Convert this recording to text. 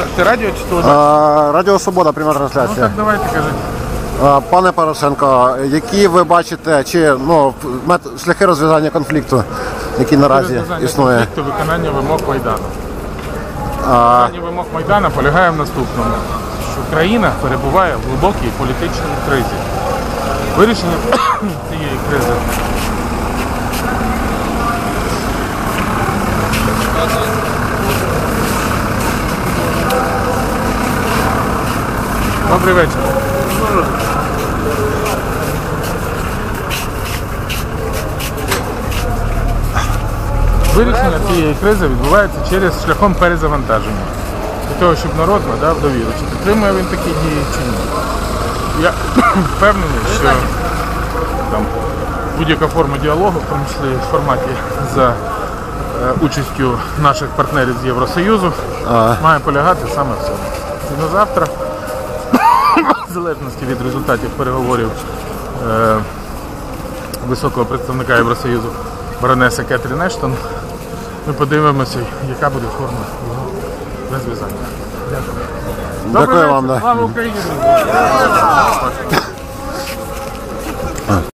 Ти радіо чи то? Радіо Свобода, пряма Ну трансляція. так давайте кажіть. Пане Порошенко, які ви бачите, чи шляхи розв'язання конфликту, які наразі Розв'язання існує? конфлікту, виконання вимог Майдану. Виконання вимог Майдану полягає в наступному, що країна перебуває в глибокій політичній кризі. Вирішення цієї кризи Добрий вечір. Вирішення цієї кризи відбувається шляхом перезавантаження. Для того, щоб народ надав довіру. Чи підтримує він такі дії, чи ні. Я впевнений, що там будь-яка форма діалогу, в тому числі в форматі за участю наших партнерів з Євросоюзу, має полягати саме в цьому. І на завтра, в залежності від результатів переговорів високого представника Євросоюзу баронеси Кетрін Ештон, ми подивимося, яка буде форма його розв'язання. Дякую. Дякую вам. Слава Україні!